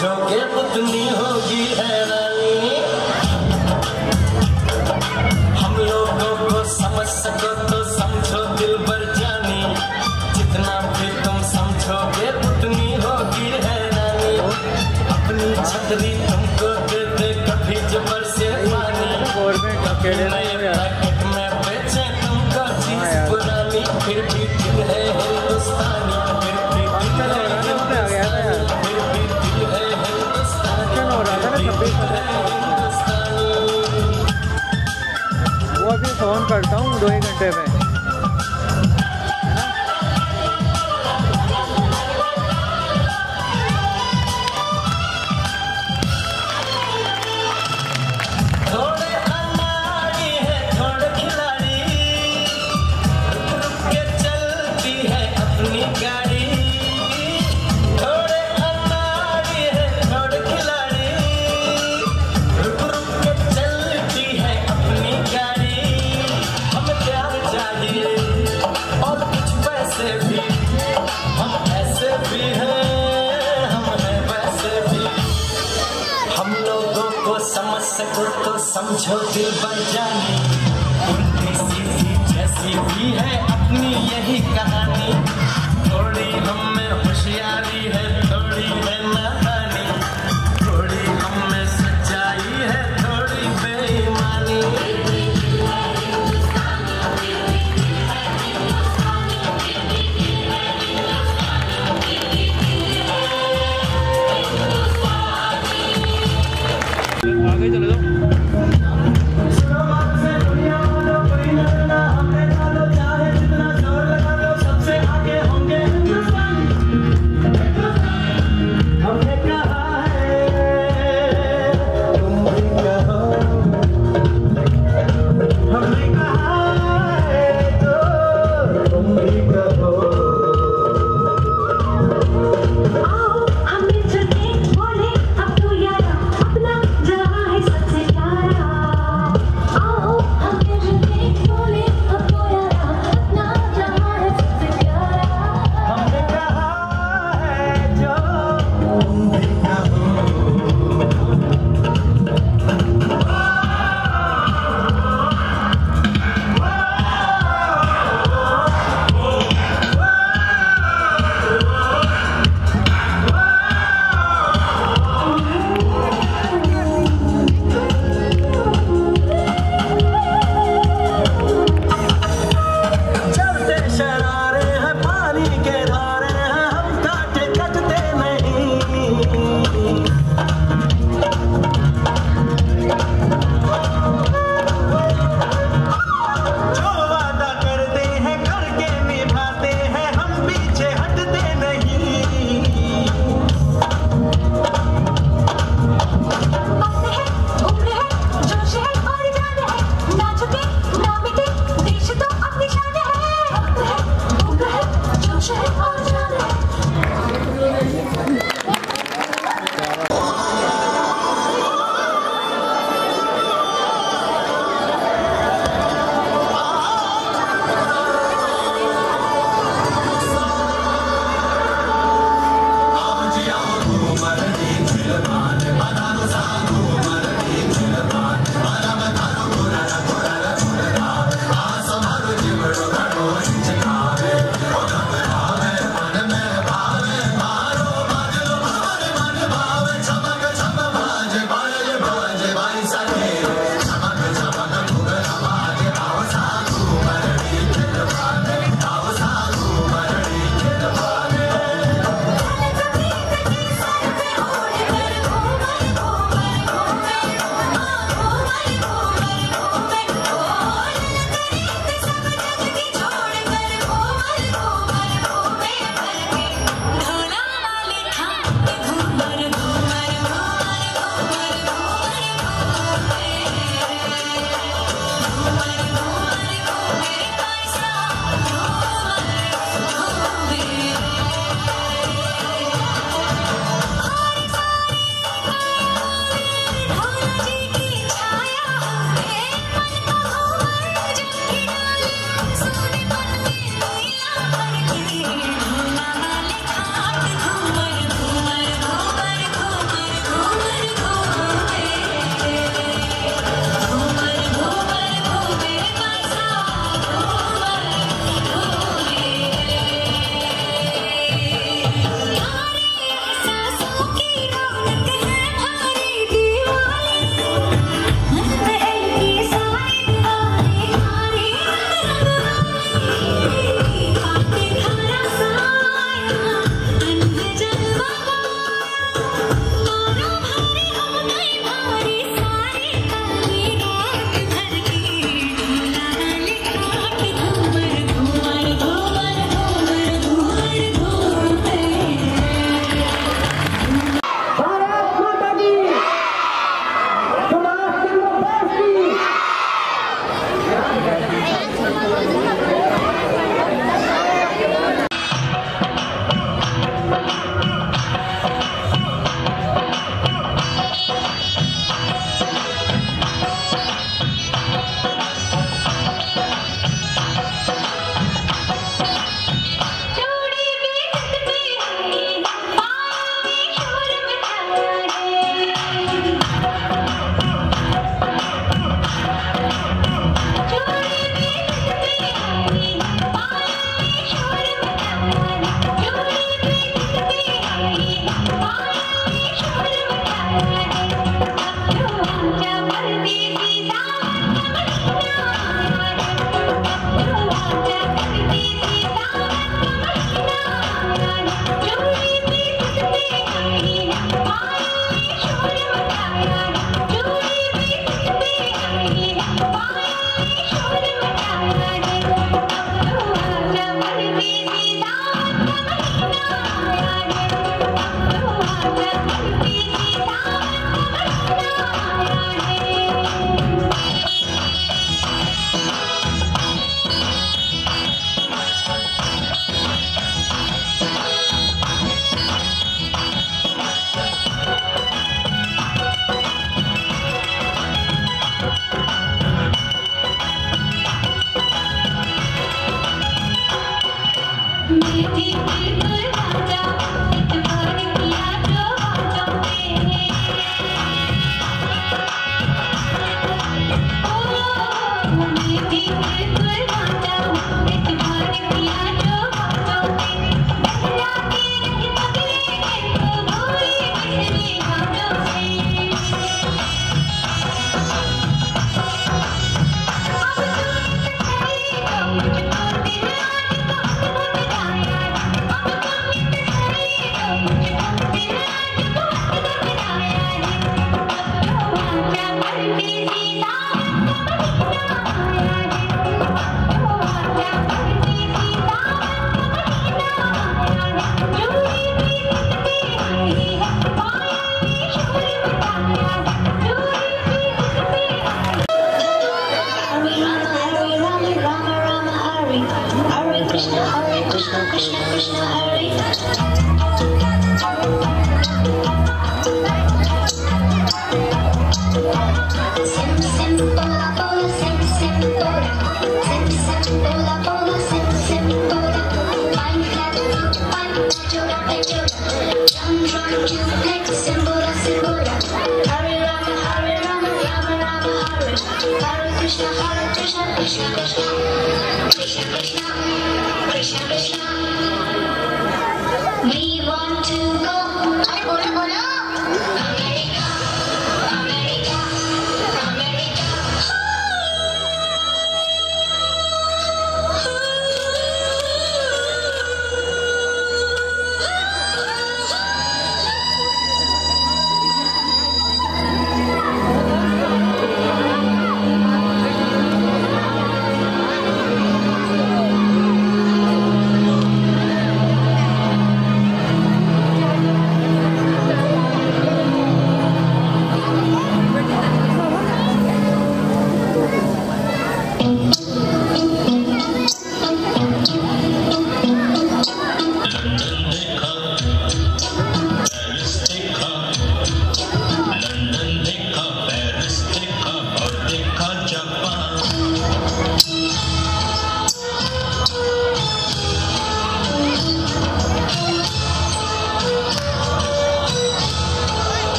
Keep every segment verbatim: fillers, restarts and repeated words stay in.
समझोगे उतनी होगी हैरानी। हम लोगों को समझ सको तो समझो दिल भर जानी, जितना भी तुम समझोगे उतनी होगी हैरानी। अपनी छतरी तुमको दे दे कभी जबर से पानी, नए पैकेट में बेचे तुमको चीज पुरानी, फिर भी दिल है हिंदुस्तानी, फिर भी दिल है हिंदुस्तानी, फिर भी दिल है हिंदुस्तानी, वो अभी फोन करता हूँ दो एक घंटे में। समझ सको तो समझो दिल भर जानी, उल्टी सीधी जैसी भी है अपनी यही कहानी। थोड़ी हम में होशियारी है, थोड़ी है नादानी, थोड़ी हम में सच्चाई है, थोड़ी बेईमानी। आगे चले जाओ।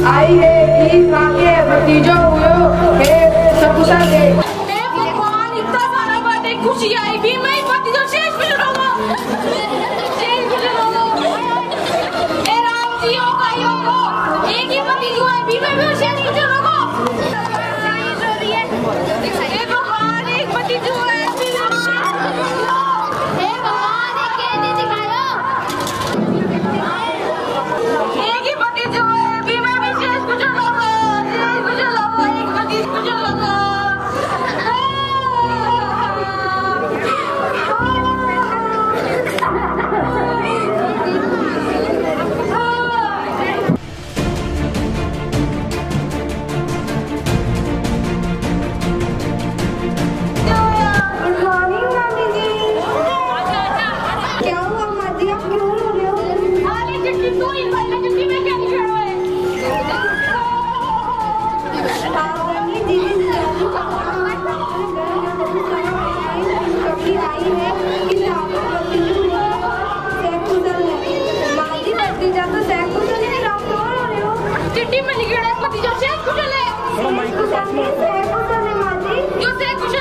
आई है कि काके भतीजो हुयो हे सकुशल है। हे भगवान इतना सारा बर्थडे खुशी आई भी मैं भतीजो शेष कुछ रोगो शेष कुछ रोगो हे राम जी ओ का योगो एक ही भतीजो है भी मैं भी शेष कुछ रोगो हे भगवान एक भतीजो है भी हे भगवान एक कैदी दिखाओ एक ही भतीजो है भी मैं भी शेष कुछ रोगो शेष कुछ रोगो एक भतीजो कुछ रोगो चिट्ठी में लिखा है भतीजो शेष कुशल है। जो शेष कुशल